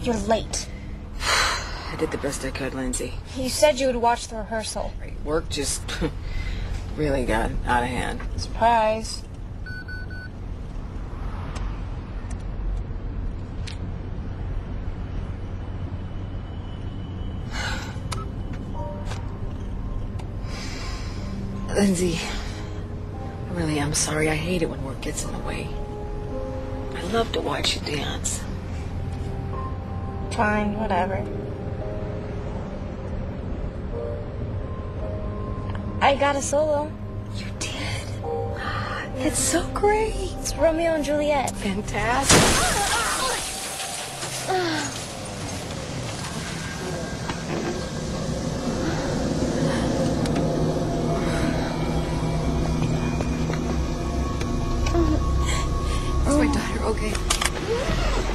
You're late. I did the best I could, Lindsay. You said you would watch the rehearsal. Work just really got out of hand. Surprise. Lindsay, I really am sorry. I hate it when work gets in the way. I love to watch you dance. Fine, whatever. I got a solo. You did? It's so great. It's Romeo and Juliet. Fantastic. Is my daughter okay?